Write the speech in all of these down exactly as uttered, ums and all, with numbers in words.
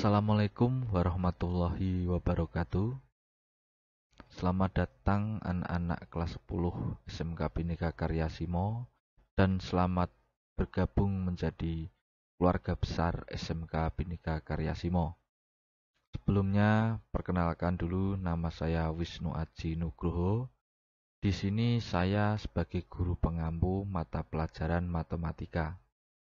Assalamualaikum warahmatullahi wabarakatuh. Selamat datang anak-anak kelas sepuluh S M K Bhinneka Karya Simo dan selamat bergabung menjadi keluarga besar S M K Bhinneka Karya Simo. Sebelumnya, perkenalkan dulu, nama saya Wisnu Aji Nugroho. Di sini saya sebagai guru pengampu mata pelajaran matematika.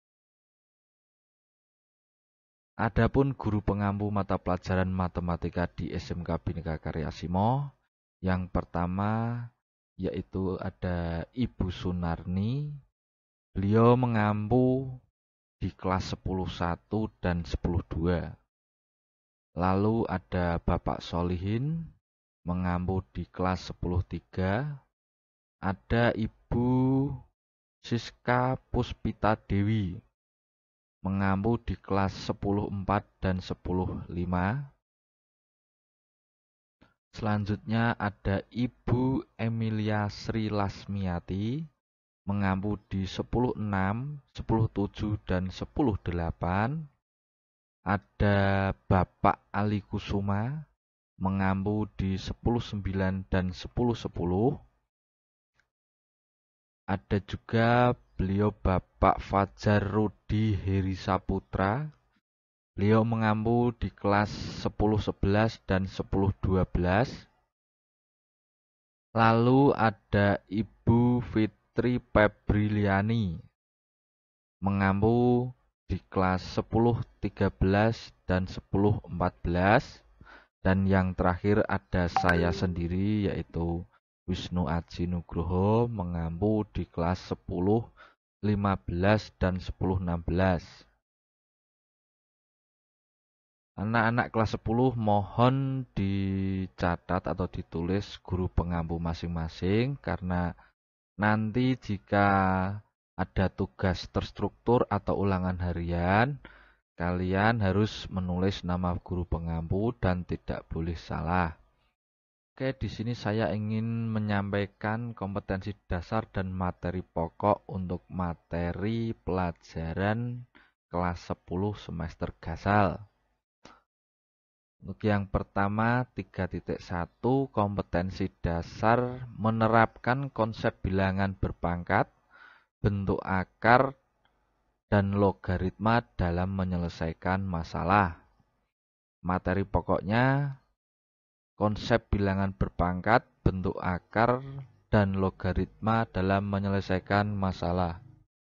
Adapun guru pengampu mata pelajaran matematika di S M K Bhinneka Karya Simo, yang pertama yaitu ada Ibu Sunarni. Beliau mengampu di kelas sepuluh satu dan sepuluh dua. Lalu ada Bapak Solihin mengampu di kelas sepuluh tiga. Ada Ibu Siska Puspita Dewi mengampu di kelas sepuluh empat dan sepuluh lima. Selanjutnya ada Ibu Emilia Sri Lasmiati mengampu di sepuluh enam, sepuluh tujuh, dan sepuluh delapan. Ada Bapak Ali Kusuma mengampu di sepuluh sembilan dan sepuluh sepuluh. Ada juga beliau Bapak Fajar Rudi Heri Saputra. Beliau mengampu di kelas sepuluh sebelas dan sepuluh dua belas. Lalu ada Ibu Fitri Febriliani mengampu di kelas sepuluh tiga belas dan sepuluh empat belas. Dan yang terakhir ada saya sendiri yaitu Wisnu Aji Nugroho mengampu di kelas sepuluh lima belas dan sepuluh enam belas. Anak-anak kelas sepuluh mohon dicatat atau ditulis guru pengampu masing-masing, karena nanti jika ada tugas terstruktur atau ulangan harian, kalian harus menulis nama guru pengampu dan tidak boleh salah. Oke, di sini saya ingin menyampaikan kompetensi dasar dan materi pokok untuk materi pelajaran kelas sepuluh semester Gasal. Untuk yang pertama, tiga titik satu, kompetensi dasar menerapkan konsep bilangan berpangkat, bentuk akar, dan logaritma dalam menyelesaikan masalah. Materi pokoknya, konsep bilangan berpangkat, bentuk akar, dan logaritma dalam menyelesaikan masalah.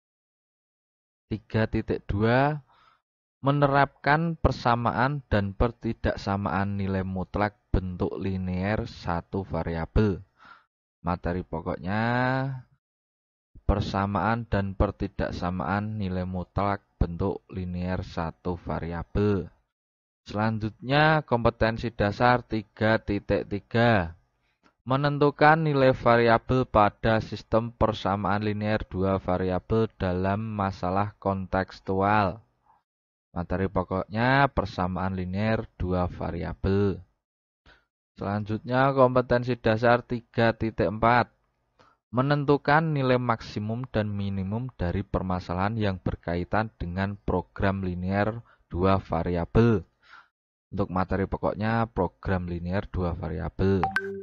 tiga titik dua, menerapkan persamaan dan pertidaksamaan nilai mutlak bentuk linier satu variabel. Materi pokoknya, persamaan dan pertidaksamaan nilai mutlak bentuk linier satu variabel. Selanjutnya, kompetensi dasar tiga titik tiga. Menentukan nilai variabel pada sistem persamaan linier dua variabel dalam masalah kontekstual. Materi pokoknya persamaan linier dua variabel. Selanjutnya, kompetensi dasar tiga titik empat. Menentukan nilai maksimum dan minimum dari permasalahan yang berkaitan dengan program linier dua variabel. Untuk materi pokoknya program linier dua variabel.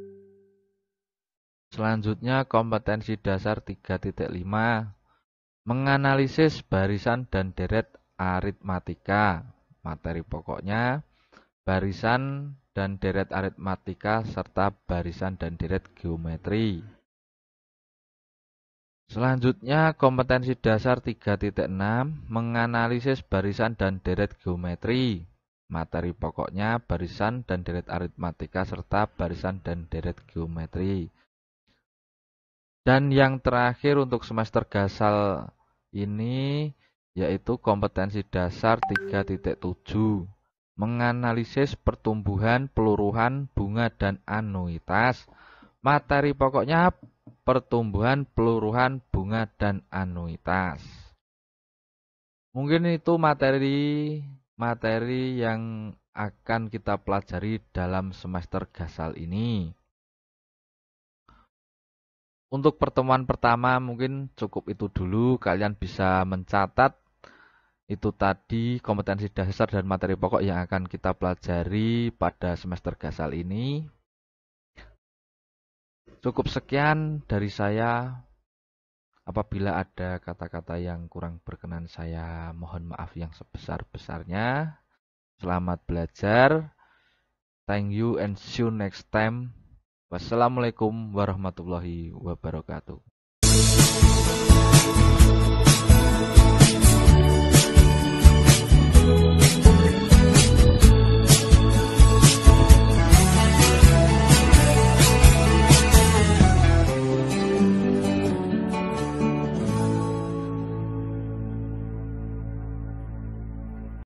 Selanjutnya, kompetensi dasar tiga titik lima. Menganalisis barisan dan deret aritmatika. Materi pokoknya barisan dan deret aritmatika serta barisan dan deret geometri. Selanjutnya, kompetensi dasar tiga titik enam, menganalisis barisan dan deret geometri. Materi pokoknya barisan dan deret aritmatika serta barisan dan deret geometri. Dan yang terakhir untuk semester Gasal ini yaitu kompetensi dasar tiga titik tujuh, menganalisis pertumbuhan, peluruhan, bunga, dan anuitas. Materi pokoknya pertumbuhan, peluruhan, bunga, dan anuitas. Mungkin itu materi materi yang akan kita pelajari dalam semester Gasal ini. Untuk pertemuan pertama mungkin cukup itu dulu. Kalian bisa mencatat Itu tadi kompetensi dasar dan materi pokok yang akan kita pelajari pada semester Gasal ini. Cukup sekian dari saya. Apabila ada kata-kata yang kurang berkenan, saya mohon maaf yang sebesar-besarnya. Selamat belajar. Thank you and see you next time. Wassalamualaikum warahmatullahi wabarakatuh.